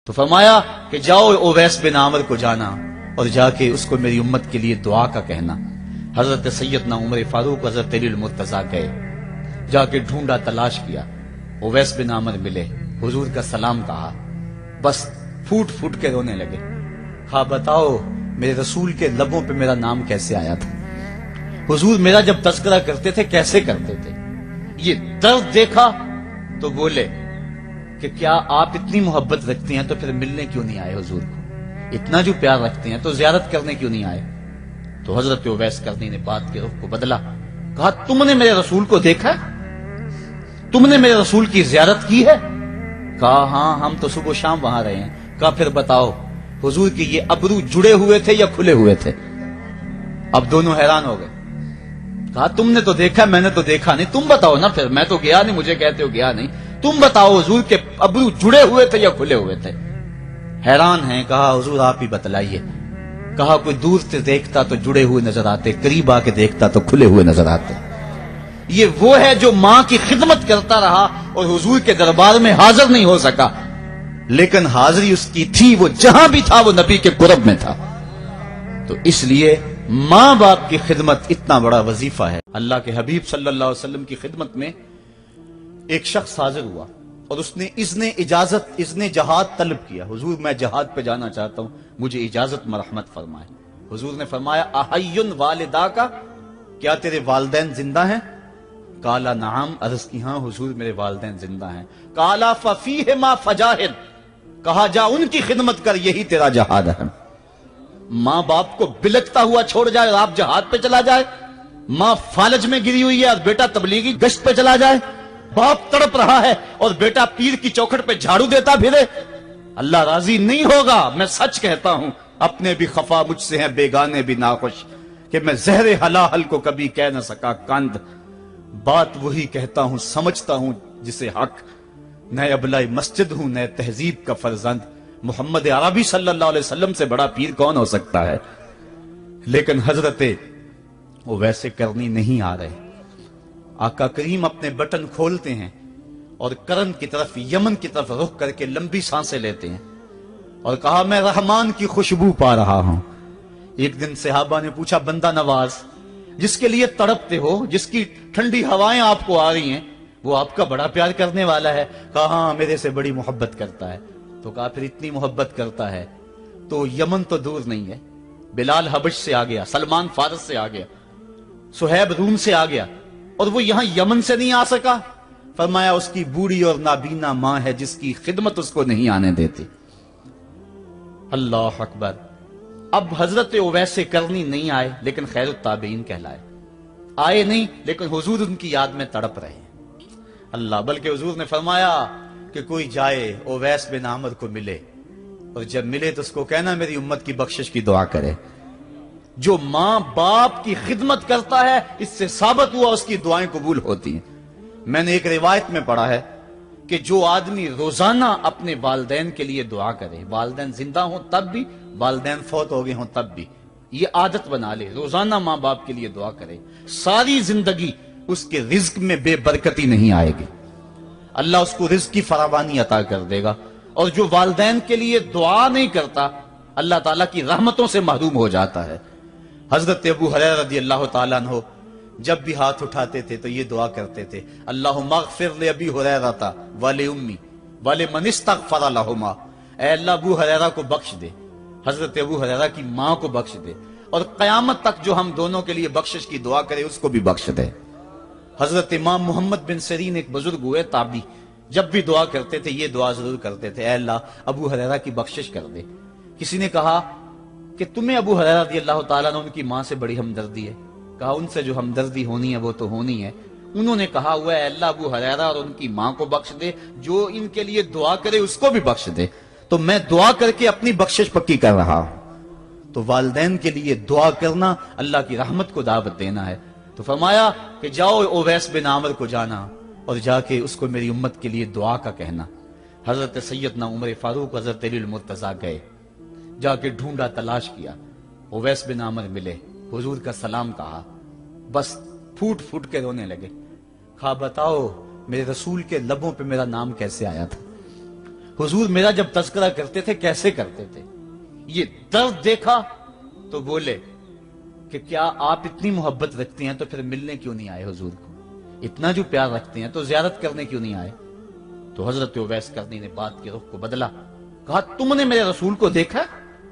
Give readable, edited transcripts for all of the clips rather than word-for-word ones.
تو فرمایا کہ جاؤ اویس بن عامر کو جانا اور جا کے اس کو میری امت کے لیے دعا کا کہنا۔ حضرت سیدنا عمر فاروق حضرت علی المرتضیٰ گئے، جا کے ڈھونڈا، تلاش کیا، اویس بن عامر ملے، حضور کا سلام کہا، بس پھوٹ پھوٹ کے رونے لگے۔ ہاں بتاؤ میرے رسول کے لبوں پہ میرا نام کیسے آیا تھا؟ حضور میرا جب تذکرہ کرتے تھے کیسے کرتے تھے؟ یہ درد دیکھا تو بولے کہ کیا آپ اتنی محبت رکھتے ہیں تو پھر ملنے کیوں نہیں آئے حضور کو؟ اتنا جو پیار رکھتے ہیں تو زیارت کرنے کیوں نہیں آئے؟ تو حضرت اویس کرنی نے بات کے رخ کو بدلا، کہا تم نے میرے رسول کو دیکھا؟ تم نے میرے رسول کی زیارت کی ہے؟ کہا ہاں ہم تو صبح و شام وہاں رہے ہیں۔ کہا پھر بتاؤ حضور کی یہ ابرو جڑے ہوئے تھے یا کھلے ہوئے تھے؟ اب دونوں حیران ہو گئے۔ کہا تم نے تو دیکھا، میں نے تو دیکھا نہیں، تم بتاؤ نا پھر، میں تو گیا نہیں، مجھے کہتے ہو گیا نہیں، تم بتاؤ حضور کے ابرو جڑے ہوئے تھے یا کھلے ہوئے تھے؟ حیران ہیں، کہا حضور آپ ہی بتلائیے۔ کہا کوئی دور سے دیکھتا تو جڑے ہوئے نظر آتے، قریب آ کے دیکھتا تو کھلے ہوئے نظر آتے۔ یہ وہ ہے جو ماں کی خدمت کرتا رہا اور حضور کے دربار میں حاضر نہیں ہو سکا، لیکن حاضری اس کی تھی، وہ جہاں بھی تھا وہ نبی کے قرب میں تھا۔ تو اس لیے ماں باپ کی خدمت اتنا بڑا وظیفہ ہے۔ اللہ کے حبیب صلی اللہ علیہ وسلم کی خدمت میں ایک شخص حاضر ہوا اور اس نے اذن جہاد طلب کیا، حضور میں جہاد پہ جانا چاہتا ہوں، مجھے اجازت مرحمت فرمائے۔ حضور نے فرمایا احیٌ والدا کا، کیا تیرے والدین زندہ ہیں؟ قالا نعم، عرض کی ہاں حضور میرے والدین زندہ ہیں۔ قالا ففیہما فجاہد، کہا جا ان کی خدمت کر، یہی تیرا جہاد ہے۔ ماں باپ کو بلکتا ہوا چھوڑ جائے اور آپ جہاد پہ چلا جائے، ماں فالج میں گری ہوئی ہے اور بیٹا تبلیغی گشت پہ چلا جائے، باپ تڑپ رہا ہے اور بیٹا پیر کی چوکھٹ پہ جھاڑو دیتا پھرے، اللہ راضی نہیں ہوگا۔ میں سچ کہتا ہوں، اپنے بھی خفا مجھ سے ہیں بیگانے بھی ناخوش، کہ میں زہر حلاحل کو کبھی کہہ نہ سکا کند، بات وہی کہتا ہوں سمجھتا ہوں جسے حق، نئے ابلائی مسجد ہوں نئے تہذیب کا فرزند، محمد عربی صلی اللہ علیہ وسلم سے بڑا پیر کون ہو سکتا ہے؟ لیکن حضرت وہ ویسے کرنی نہیں آ رہے۔ آقا کریم اپنے بٹن کھولتے ہیں اور کرن کی طرف، یمن کی طرف رخ کر کے لمبی سانسیں لیتے ہیں اور کہا میں رحمان کی خوشبو پا رہا ہوں۔ ایک دن صحابہ نے پوچھا بندہ نواز جس کے لیے تڑپتے ہو، جس کی ٹھنڈی ہوائیں آپ کو آ رہی ہیں، وہ آپ کا بڑا پیار کرنے والا ہے؟ کہا ہاں میرے سے بڑی محبت کرتا ہے۔ تو کہا پھر اتنی محبت کرتا ہے تو یمن تو دور نہیں ہے، بلال حبش سے آ گیا، سلمان فارس سے آ گیا، سہیب روم سے آ گیا، اور وہ یہاں یمن سے نہیں آ سکا؟ فرمایا اس کی بوڑھی اور نابینا ماں ہے جس کی خدمت اس کو نہیں آنے دیتی۔ اللہ اکبر۔ اب حضرت اویس کرنی نہیں آئے لیکن خیر التابعین کہلائے، آئے نہیں لیکن حضور ان کی یاد میں تڑپ رہے ہیں۔ اللہ، بلکہ حضور نے فرمایا کہ کوئی جائے اویس بن عامر کو ملے اور جب ملے تو اس کو کہنا میری امت کی بخشش کی دعا کرے۔ جو ماں باپ کی خدمت کرتا ہے اس سے ثابت ہوا اس کی دعائیں قبول ہوتی ہیں۔ میں نے ایک روایت میں پڑھا ہے کہ جو آدمی روزانہ اپنے والدین کے لیے دعا کرے، والدین زندہ ہوں تب بھی، والدین فوت ہو گئے ہوں تب بھی، یہ عادت بنا لے، روزانہ ماں باپ کے لیے دعا کرے، ساری زندگی اس کے رزق میں بے برکتی نہیں آئے گی، اللہ اس کو رزق کی فراوانی عطا کر دے گا۔ اور جو والدین کے لیے دعا نہیں کرتا اللہ تعالیٰ کی رحمتوں سے محروم ہو جاتا ہے۔ حضرت ابو ہریرہ رضی اللہ تعالیٰ عنہ جب بھی ہاتھ اٹھاتے تھے تو یہ دعا کرتے تھے، اللہم اغفر لابی ہریرہ ولأمی ولمن استغفر لہما، اے اللہ ابو ہریرہ کو بخش دے، حضرت ابو ہریرہ کی ماں کو بخش دے، اور قیامت تک جو ہم دونوں کے لیے بخشش کی دعا کرے اس کو بھی بخش دے۔ حضرت امام محمد بن سیرین ایک بزرگ ہوئے تابعی، جب بھی دعا کرتے تھے یہ دعا ضرور کرتے تھے، اے اللہ ابو ہریرہ کی بخشش کر دے۔ کسی نے کہا کہ تمہیں ابو ہریرہ رضی اللہ تعالیٰ عنہ ان کی ماں سے بڑی ہمدردی ہے؟ کہا ان سے جو ہمدردی ہونی ہے وہ تو ہونی ہے۔ انہوں نے کہا ہوا ہے اللہ ابو ہریرہ اور ان کی ماں کو بخش دے، جو ان کے لیے دعا کرے اس کو بھی بخش دے۔ تو میں دعا کر کے اپنی بخشش پکی کر رہا ہوں۔ تو والدین کے لیے دعا کرنا اللہ کی رحمت کو دعوت دینا ہے۔ تو فرمایا کہ جاؤ اویس بن عامر کو جانا اور جا کے اس کو میری امت کے لیے دعا کا کہنا۔ حضرت سیدنا عمر فاروق حضرت علی المرتضیٰ گئے، جا کے ڈھونڈا، تلاش کیا، اویس بن عامر ملے، حضور کا سلام کہا، بس پھوٹ پھوٹ کے رونے لگے۔ کہا بتاؤ میرے رسول کے لبوں پہ میرا نام کیسے آیا تھا؟ حضور میرا جب تذکرہ کرتے تھے کیسے کرتے تھے؟ یہ درد دیکھا تو بولے کہ کیا آپ اتنی محبت رکھتے ہیں تو پھر ملنے کیوں نہیں آئے حضور کو؟ اتنا جو پیار رکھتے ہیں تو زیارت کرنے کیوں نہیں آئے؟ تو حضرت اویس کرنی نے بات کے رخ کو بدلا، کہا تم نے میرے رسول کو دیکھا؟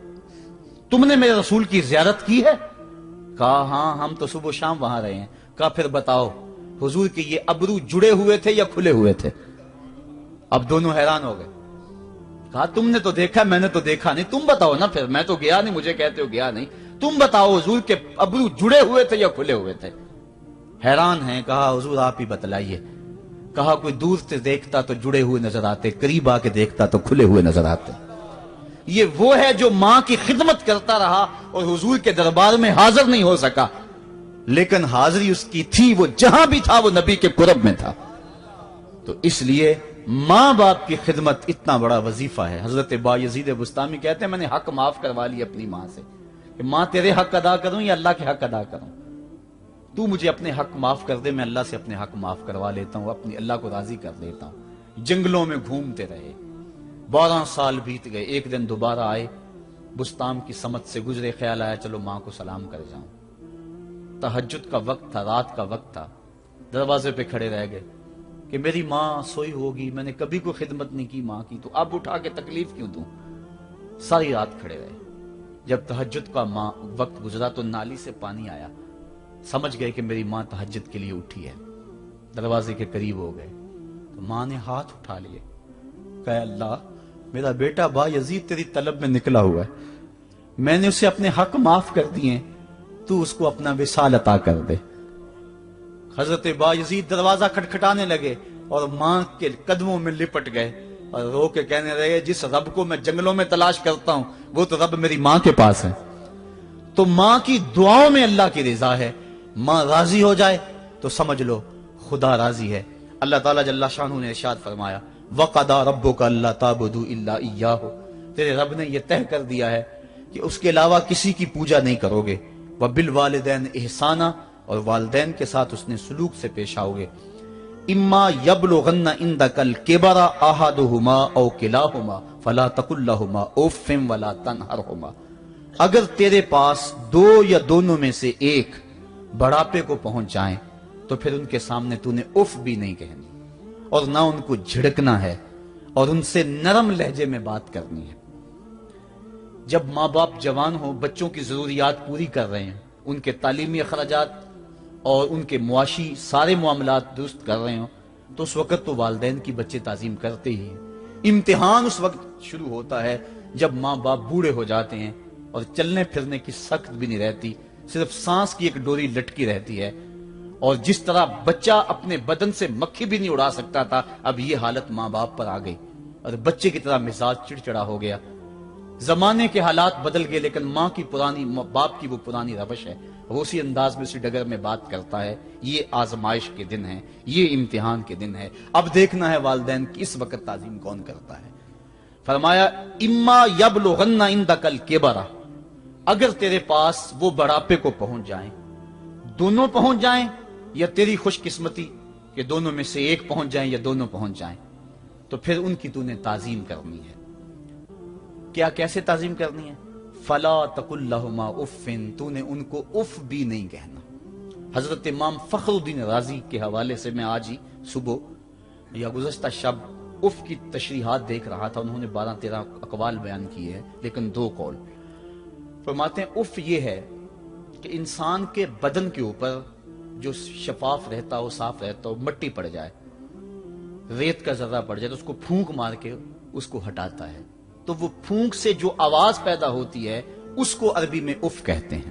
تم نے میرے رسول کی زیارت کی ہے؟ کہا ہاں ہم تو صبح و شام وہاں رہے ہیں۔ کہا پھر بتاؤ حضور کے یہ ابرو جڑے ہوئے تھے یا کھلے ہوئے تھے؟ اب دونوں حیران ہو گئے۔ کہا تم نے تو دیکھا، میں نے تو دیکھا نہیں، تم بتاؤ نا، پھر میں تو گیا نہیں، مجھے کہتے ہو گیا نہیں، تم بتاؤ حضور کے ابرو جڑے ہوئے تھے یا کھلے ہوئے تھے؟ حیران ہیں، کہا حضور آپ ہی بتلائیے۔ کہا کوئی دور سے دیکھتا تو جڑے ہوئے نظر آتے، قریب آ کے دیکھتا تو کھلے ہوئے نظر آتے۔ یہ وہ ہے جو ماں کی خدمت کرتا رہا اور حضور کے دربار میں حاضر نہیں ہو سکا، لیکن حاضری اس کی تھی، وہ جہاں بھی تھا وہ نبی کے قرب میں تھا۔ تو اس لیے ماں باپ کی خدمت اتنا بڑا وظیفہ ہے۔ حضرت بایزید بستامی کہتے ہیں میں نے حق معاف کروا لی اپنی ماں سے، کہ ماں تیرے حق ادا کروں یا اللہ کے حق ادا کروں؟ تو مجھے اپنے حق معاف کر دے، میں اللہ سے اپنے حق معاف کروا لیتا ہوں، اپنی اللہ کو راضی کر لیتا ہوں۔ جنگلوں میں گھومتے رہے، 12 سال بیت گئے، ایک دن دوبارہ آئے، بستام کی سمت سے گزرے، خیال آیا چلو ماں کو سلام کر جاؤں۔ تہجد کا وقت تھا، رات کا وقت تھا، دروازے پہ کھڑے رہ گئے کہ میری ماں سوئی ہوگی، میں نے کبھی کوئی خدمت نہیں کی ماں کی، تو اب اٹھا کے تکلیف کیوں دوں؟ ساری رات کھڑے رہے۔ جب تہجد کا وقت گزرا تو نالی سے پانی آیا، سمجھ گئے کہ میری ماں تہجد کے لیے اٹھی ہے، دروازے کے قریب ہو گئے تو ماں نے ہاتھ اٹھا لیے، کہا اللہ میرا بیٹا بایزید تیری طلب میں نکلا ہوا ہے، میں نے اسے اپنے حق معاف کر دیے، تو اس کو اپنا وصال عطا کر دے۔ حضرت بایزید دروازہ کھٹکھٹانے لگے اور ماں کے قدموں میں لپٹ گئے اور رو کے کہنے لگے جس رب کو میں جنگلوں میں تلاش کرتا ہوں وہ تو رب میری ماں کے پاس ہے۔ تو ماں کی دعاؤں میں اللہ کی رضا ہے، ماں راضی ہو جائے تو سمجھ لو خدا راضی ہے۔ اللہ تعالیٰ جل شانہ نے ارشاد فرمایا وَقَضَىٰ رَبُّكَ أَلَّا تَعْبُدُوا إِلَّا إِيَّاهُ، تیرے رب نے یہ طے کر دیا ہے کہ اس کے علاوہ کسی کی پوجا نہیں کرو گے، وَبِالْوَالِدَيْنِ إِحْسَانًا، اور والدین کے ساتھ اس نے سلوک سے پیش آؤ گے، اِمَّا يَبْلُغَنَّ عِندَكَ الْكِبَرَ أَحَدُهُمَا أَوْ كِلَاهُمَا فَلَا تَقُل لَّهُمَا أُفٍّ وَلَا تَنْهَرْهُمَا، اگر تیرے پاس دو یا دونوں میں سے ایک بڑھاپے کو پہنچ جائیں تو پھر ان کے سامنے تو نے اف بھی نہیں کہنی اور نہ ان کو جھڑکنا ہے اور ان سے نرم لہجے میں بات کرنی ہے۔ جب ماں باپ جوان ہوں، بچوں کی ضروریات پوری کر رہے ہیں، ان کے تعلیمی اخراجات اور ان کے معاشی سارے معاملات درست کر رہے ہوں، تو اس وقت تو والدین کی بچے تعظیم کرتے ہی ہیں۔ امتحان اس وقت شروع ہوتا ہے جب ماں باپ بوڑھے ہو جاتے ہیں اور چلنے پھرنے کی سخت بھی نہیں رہتی، صرف سانس کی ایک ڈوری لٹکی رہتی ہے، اور جس طرح بچہ اپنے بدن سے مکھی بھی نہیں اڑا سکتا تھا، اب یہ حالت ماں باپ پر آ گئی اور بچے کی طرح مزاج چڑچڑا ہو گیا۔ زمانے کے حالات بدل گئے لیکن ماں کی پرانی، باپ کی وہ پرانی روش ہے، وہ اسی انداز میں اسی ڈگر میں بات کرتا ہے۔ یہ آزمائش کے دن ہیں، یہ امتحان کے دن ہے، اب دیکھنا ہے والدین کی اس وقت تعظیم کون کرتا ہے۔ فرمایا اما یبلغن عندک الکبر، اگر تیرے پاس وہ بڑھاپے کو پہنچ جائیں، دونوں پہنچ جائیں یا تیری خوش قسمتی کہ دونوں میں سے ایک پہنچ جائیں یا دونوں پہنچ جائیں، تو پھر ان کی تو نے تعظیم کرنی ہے۔ کیا کیسے تعظیم کرنی ہے؟ فلا تقل لہما اف، تو نے ان کو اف بھی نہیں کہنا۔ حضرت امام فخر الدین رازی کے حوالے سے میں آج ہی صبح یا گزشتہ شب اف کی تشریحات دیکھ رہا تھا، انہوں نے 12-13 اقوال بیان کیے ہیں لیکن 2 قول فرماتے ہیں۔ اف یہ ہے کہ انسان کے بدن کے اوپر جو شفاف رہتا ہو، صاف رہتا ہو، مٹی پڑ جائے، ریت کا ذرہ پڑ جائے تو اس کو پھونک مار کے اس کو ہٹاتا ہے، تو وہ پھونک سے جو آواز پیدا ہوتی ہے اس کو عربی میں اف کہتے ہیں۔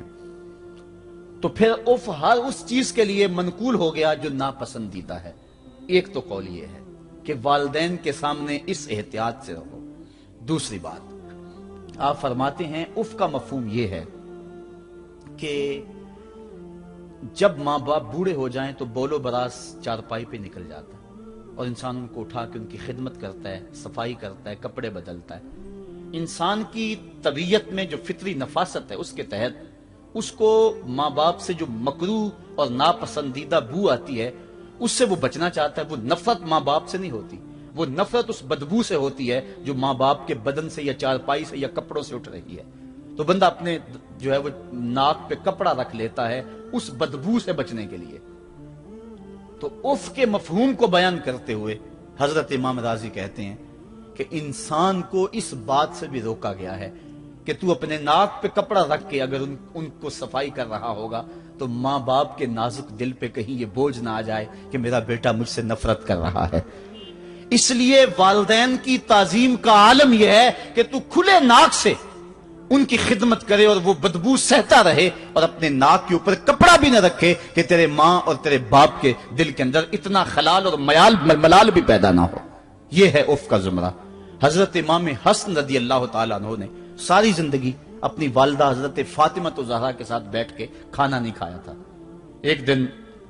تو پھر اف ہر اس چیز کے لیے منقول ہو گیا جو ناپسندیدہ ہے۔ ایک تو قول یہ ہے کہ والدین کے سامنے اس احتیاط سے رہو۔ دوسری بات آپ فرماتے ہیں اف کا مفہوم یہ ہے کہ جب ماں باپ بوڑھے ہو جائیں تو بول و براز چارپائی پہ نکل جاتا ہے اور انسان ان کو اٹھا کے ان کی خدمت کرتا ہے، صفائی کرتا ہے، کپڑے بدلتا ہے۔ انسان کی طبیعت میں جو فطری نفاست ہے اس کے تحت اس کو ماں باپ سے جو مکروہ اور ناپسندیدہ بو آتی ہے اس سے وہ بچنا چاہتا ہے۔ وہ نفرت ماں باپ سے نہیں ہوتی، وہ نفرت اس بدبو سے ہوتی ہے جو ماں باپ کے بدن سے یا چارپائی سے یا کپڑوں سے اٹھ رہی ہے. تو بندہ اپنے جو ہے وہ ناک پہ کپڑا رکھ لیتا ہے اس بدبو سے بچنے کے لیے. تو اف کے مفہوم کو بیان کرتے ہوئے حضرت امام رازی کہتے ہیں کہ انسان کو اس بات سے بھی روکا گیا ہے کہ تو اپنے ناک پہ کپڑا رکھ کے اگر ان کو صفائی کر رہا ہوگا تو ماں باپ کے نازک دل پہ کہیں یہ بوجھ نہ آ جائے کہ میرا بیٹا مجھ سے نفرت کر رہا ہے. اس لیے والدین کی تعظیم کا عالم یہ ہے کہ تو کھلے ناک سے ان کی خدمت کرے اور وہ بدبو سہتا رہے اور اپنے ناک کے اوپر کپڑا بھی نہ رکھے کہ تیرے ماں اور تیرے باپ کے دل کے اندر اتنا خلال اور ملال بھی پیدا نہ ہو. یہ ہے اف کا زمرہ. حضرت امام حسن رضی اللہ تعالیٰ عنہ نے ساری زندگی اپنی والدہ حضرت فاطمہ زہرا کے ساتھ بیٹھ کے کھانا نہیں کھایا تھا. ایک دن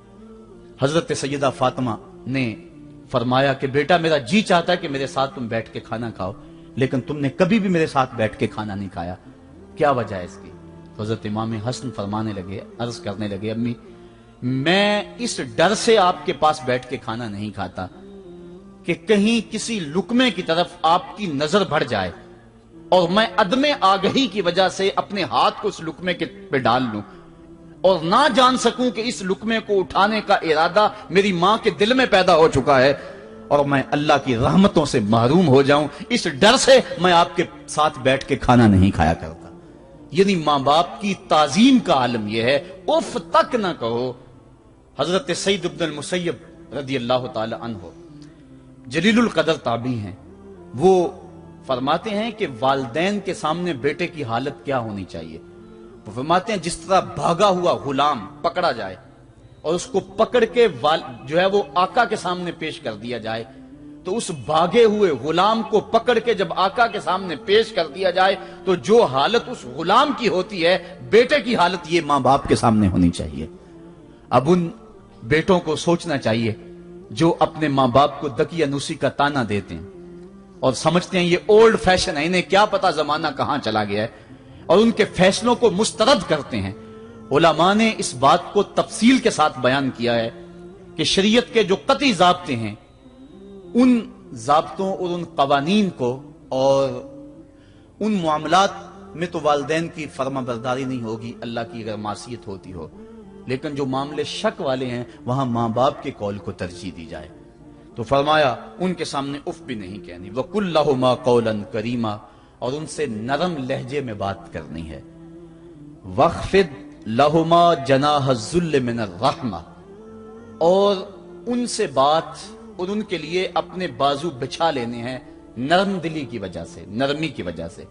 حضرت سیدہ فاطمہ نے فرمایا کہ بیٹا میرا جی چاہتا ہے کہ میرے ساتھ تم بیٹھ کے کھانا کھاؤ لیکن تم نے کبھی بھی میرے ساتھ بیٹھ کے کھانا نہیں کھایا, کیا وجہ ہے اس کی؟ حضرت امام حسن فرمانے لگے, عرض کرنے لگے, امی میں اس ڈر سے آپ کے پاس بیٹھ کے کھانا نہیں کھاتا کہ کہیں کسی لقمے کی طرف آپ کی نظر بڑھ جائے اور میں عدم آگہی کی وجہ سے اپنے ہاتھ کو اس لقمے پہ ڈال لوں اور نہ جان سکوں کہ اس لقمے کو اٹھانے کا ارادہ میری ماں کے دل میں پیدا ہو چکا ہے اور میں اللہ کی رحمتوں سے محروم ہو جاؤں, اس ڈر سے میں آپ کے ساتھ بیٹھ کے کھانا نہیں کھایا کرتا. یعنی ماں باپ کی تعظیم کا عالم یہ ہے, اف تک نہ کہو. حضرت سعید بن المسیب رضی اللہ تعالی عنہ جلیل القدر تابعی ہیں, وہ فرماتے ہیں کہ والدین کے سامنے بیٹے کی حالت کیا ہونی چاہیے. وہ فرماتے ہیں جس طرح بھاگا ہوا غلام پکڑا جائے اور اس کو پکڑ کے جو ہے وہ آقا کے سامنے پیش کر دیا جائے تو اس بھاگے ہوئے غلام کو پکڑ کے جب آقا کے سامنے پیش کر دیا جائے تو جو حالت اس غلام کی ہوتی ہے بیٹے کی حالت یہ ماں باپ کے سامنے ہونی چاہیے. اب ان بیٹوں کو سوچنا چاہیے جو اپنے ماں باپ کو دقیانوسی کا تانا دیتے ہیں اور سمجھتے ہیں یہ اولڈ فیشن ہے, انہیں کیا پتا زمانہ کہاں چلا گیا ہے, اور ان کے فیصلوں کو مسترد کرتے ہیں. علماء نے اس بات کو تفصیل کے ساتھ بیان کیا ہے کہ شریعت کے جو قطعی ضابطے ہیں ان ضابطوں اور ان قوانین کو اور ان معاملات میں تو والدین کی فرما برداری نہیں ہوگی اللہ کی اگر معصیت ہوتی ہو, لیکن جو معاملے شک والے ہیں وہاں ماں باپ کے قول کو ترجیح دی جائے. تو فرمایا ان کے سامنے اف بھی نہیں کہنی, وَقُلْ لَهُمَا قَوْلًا كَرِيمًا, اور ان سے نرم لہجے میں بات کرنی ہے. وَخْفِضْ لَهُمَا جَنَاحَ الذُّلِّ مِنَ الرَّحْمَةِ, اور ان سے بات اور ان کے لیے اپنے بازو بچھا لینے ہیں نرم دلی کی وجہ سے, نرمی کی وجہ سے.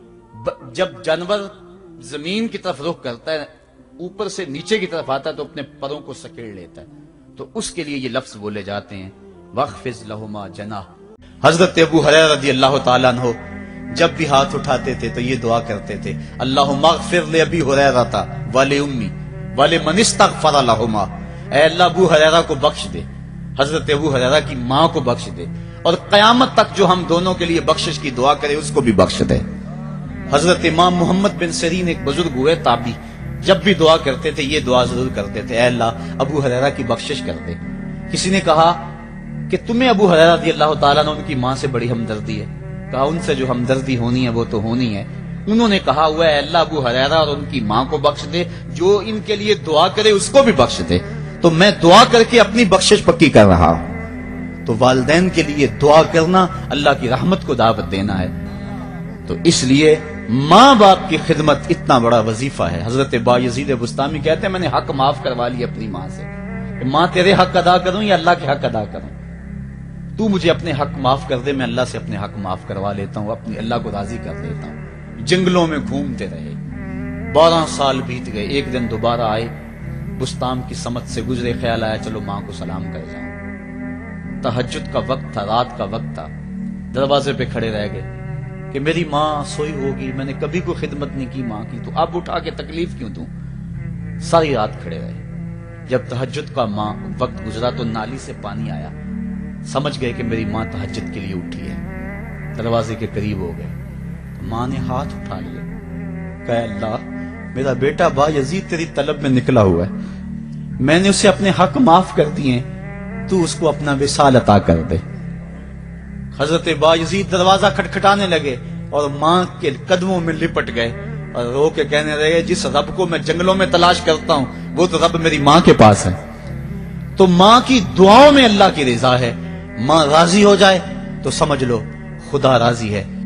جب جانور زمین کی طرف رخ کرتا ہے اوپر سے نیچے کی طرف آتا ہے تو اپنے پروں کو سکیڑ لیتا ہے, تو اس کے لیے یہ لفظ بولے جاتے ہیں وَخْفِضْ لَهُمَا جَنَاحَ. حضرت ابو ہریرہ رضی اللہ تعالیٰ عنہ جب بھی ہاتھ اٹھاتے تھے تو یہ دعا کرتے تھے, اللہم اغفر لأبی ہریرہ ولأمی ولمن استغفر لہما, اے اللہ ابو ہریرہ کو بخش دے, حضرت ابو ہریرہ کی ماں کو بخش دے, اور قیامت تک جو ہم دونوں کے لیے بخشش کی دعا کرے اس کو بھی بخش دے. حضرت امام محمد بن سیرین ایک بزرگ ہوئے تابعی, جب بھی دعا کرتے تھے یہ دعا ضرور کرتے تھے, اے اللہ ابو ہریرہ کی بخشش کر دے. کسی نے کہا کہ تمہیں ابو ہریرہ رضی اللہ تعالیٰ نے ان کی ماں سے بڑی ہمدردی ہے. کہا ان سے جو ہمدردی ہونی ہے وہ تو ہونی ہے. انہوں نے کہا ہوا ہے اللہ ابو ہریرہ اور ان کی ماں کو بخش دے, جو ان کے لیے دعا کرے اس کو بھی بخش دے. تو میں دعا کر کے اپنی بخشش پکی کر رہا ہوں. تو والدین کے لیے دعا کرنا اللہ کی رحمت کو دعوت دینا ہے. تو اس لیے ماں باپ کی خدمت اتنا بڑا وظیفہ ہے. حضرت بایزید بستامی کہتے ہیں میں نے حق معاف کروا لی اپنی ماں سے, کہ ماں تیرے حق ادا کروں یا اللہ کے حق ادا کروں, تو مجھے اپنے حق معاف کر دے, میں اللہ سے اپنے حق معاف کروا لیتا ہوں, اپنی اللہ کو راضی کر دیتا ہوں. جنگلوں میں گھومتے رہے, 12 سال بیت گئے. ایک دن دوبارہ آئے, بستان کی سمت سے گزرے, خیال آیا چلو ماں کو سلام کر جاؤں. تہجد کا وقت تھا, رات کا وقت تھا, دروازے پہ کھڑے رہ گئے کہ میری ماں سوئی ہوگی, میں نے کبھی کوئی خدمت نہیں کی ماں کی, تو اب اٹھا کے تکلیف کیوں دوں. ساری رات کھڑے رہے. جب تہجد کا ماں وقت گزرا تو نالی سے پانی آیا, سمجھ گئے کہ میری ماں تہجد کے لیے اٹھی ہے. دروازے کے قریب ہو گئے, ماں نے ہاتھ اٹھا لیا, کہا اللہ میرا بیٹا بایزید تیری طلب میں نکلا ہوا ہے, میں نے اسے اپنے حق معاف کر دیے, تو اس کو اپنا وصال عطا کر دے. حضرت بایزید دروازہ کھٹکھٹانے لگے اور ماں کے قدموں میں لپٹ گئے اور رو کے کہنے لگے جس رب کو میں جنگلوں میں تلاش کرتا ہوں وہ تو رب میری ماں کے پاس ہے۔ تو ماں کی دعاؤں میں اللہ کی رضا ہے، ماں راضی ہو جائے تو سمجھ لو خدا راضی ہے۔